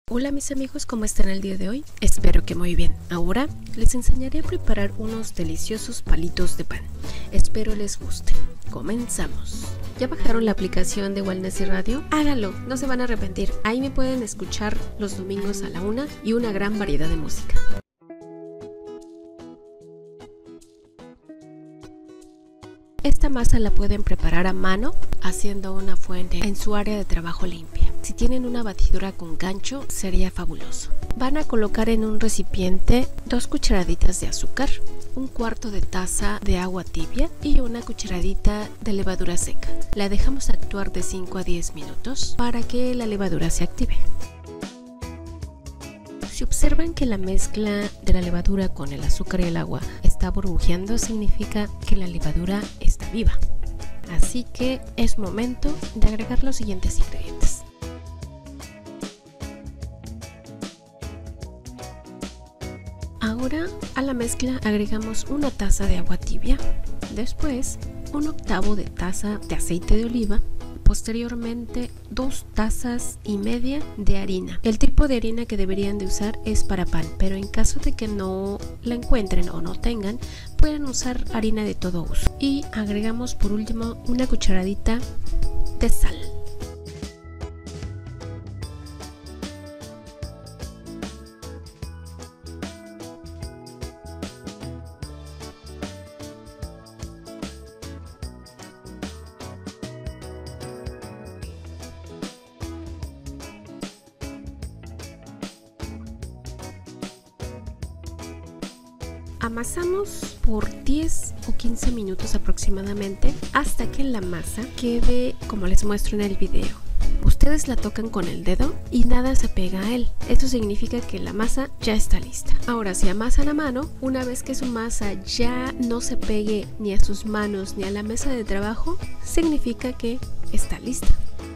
Hola mis amigos, ¿cómo están el día de hoy? Espero que muy bien. Ahora les enseñaré a preparar unos deliciosos palitos de pan. Espero les guste. Comenzamos. ¿Ya bajaron la aplicación de Wellness y Radio? Háganlo, no se van a arrepentir. Ahí me pueden escuchar los domingos a la 1 y una gran variedad de música. Esta masa la pueden preparar a mano haciendo una fuente en su área de trabajo limpia. Si tienen una batidora con gancho sería fabuloso. Van a colocar en un recipiente 2 cucharaditas de azúcar, un cuarto de taza de agua tibia y una cucharadita de levadura seca. La dejamos actuar de 5 a 10 minutos para que la levadura se active. Si observan que la mezcla de la levadura con el azúcar y el agua está burbujeando, significa que la levadura está viva. Así que es momento de agregar los siguientes ingredientes. Ahora a la mezcla agregamos una taza de agua tibia, después 1/8 de taza de aceite de oliva, posteriormente 2 tazas y media de harina. El tipo de harina que deberían de usar es para pan, pero en caso de que no la encuentren o no tengan, pueden usar harina de todo uso. Y agregamos por último una cucharadita de sal. Amasamos por 10 o 15 minutos aproximadamente hasta que la masa quede como les muestro en el video. Ustedes la tocan con el dedo y nada se pega a él. Esto significa que la masa ya está lista. Ahora, si amasan a mano, una vez que su masa ya no se pegue ni a sus manos ni a la mesa de trabajo, significa que está lista.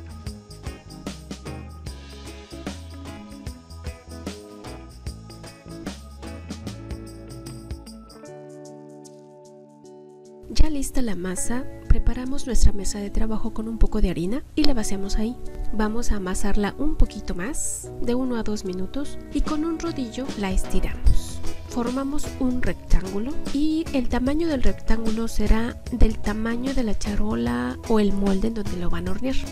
Ya lista la masa, preparamos nuestra mesa de trabajo con un poco de harina y la vaciamos ahí. Vamos a amasarla un poquito más, de 1 a 2 minutos, y con un rodillo la estiramos. Formamos un rectángulo y el tamaño del rectángulo será del tamaño de la charola o el molde en donde lo van a hornear.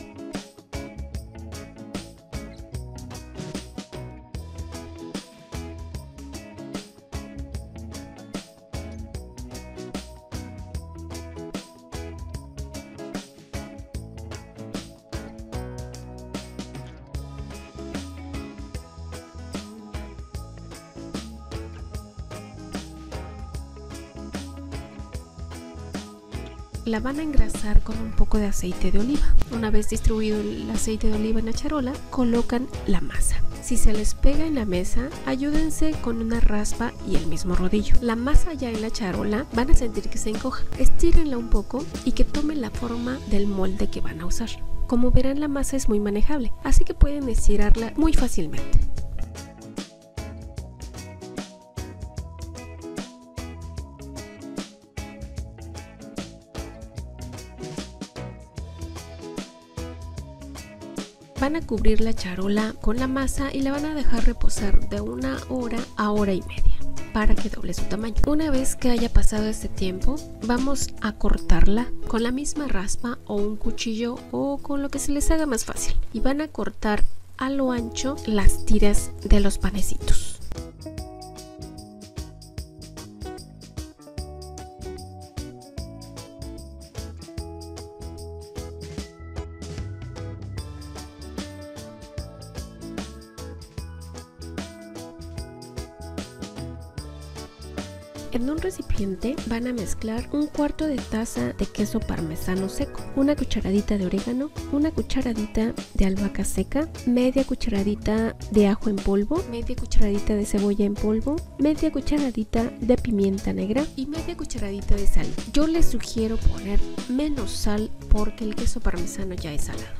La van a engrasar con un poco de aceite de oliva. Una vez distribuido el aceite de oliva en la charola, colocan la masa. Si se les pega en la mesa, ayúdense con una raspa y el mismo rodillo. La masa ya en la charola van a sentir que se encoja. Estírenla un poco y que tome la forma del molde que van a usar. Como verán, la masa es muy manejable, así que pueden estirarla muy fácilmente. Van a cubrir la charola con la masa y la van a dejar reposar de 1 hora a 1 hora y media para que doble su tamaño. Una vez que haya pasado este tiempo, vamos a cortarla con la misma raspa o un cuchillo o con lo que se les haga más fácil. Y van a cortar a lo ancho las tiras de los panecitos. En un recipiente van a mezclar 1/4 de taza de queso parmesano seco, una cucharadita de orégano, una cucharadita de albahaca seca, media cucharadita de ajo en polvo, media cucharadita de cebolla en polvo, media cucharadita de pimienta negra y media cucharadita de sal. Yo les sugiero poner menos sal porque el queso parmesano ya es salado.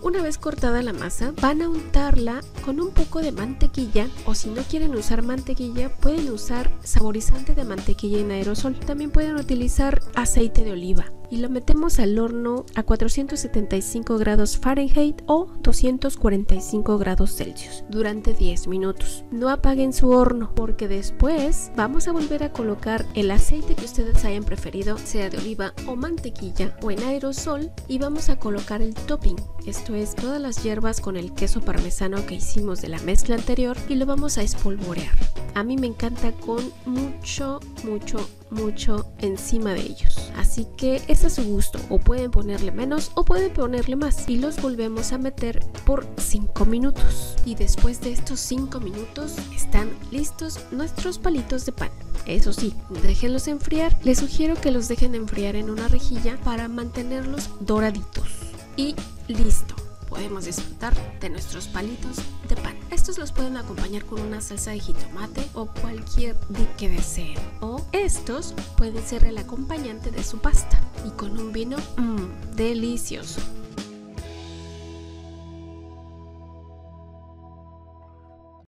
Una vez cortada la masa, van a untarla con un poco de mantequilla, o si no quieren usar mantequilla, pueden usar saborizante de mantequilla en aerosol. También pueden utilizar aceite de oliva. Y lo metemos al horno a 475 grados Fahrenheit o 245 grados Celsius durante 10 minutos. No apaguen su horno porque después vamos a volver a colocar el aceite que ustedes hayan preferido, sea de oliva o mantequilla o en aerosol, y vamos a colocar el topping. Esto es todas las hierbas con el queso parmesano que hicimos de la mezcla anterior, y lo vamos a espolvorear. A mí me encanta con mucho encima de ellos, así que es a su gusto, o pueden ponerle menos o pueden ponerle más, y los volvemos a meter por 5 minutos. Y después de estos 5 minutos están listos nuestros palitos de pan. Eso sí, déjenlos enfriar. Les sugiero que los dejen enfriar en una rejilla para mantenerlos doraditos. Y listo, podemos disfrutar de nuestros palitos de pan. Estos los pueden acompañar con una salsa de jitomate o cualquier dip que deseen. O estos pueden ser el acompañante de su pasta y con un vino delicioso.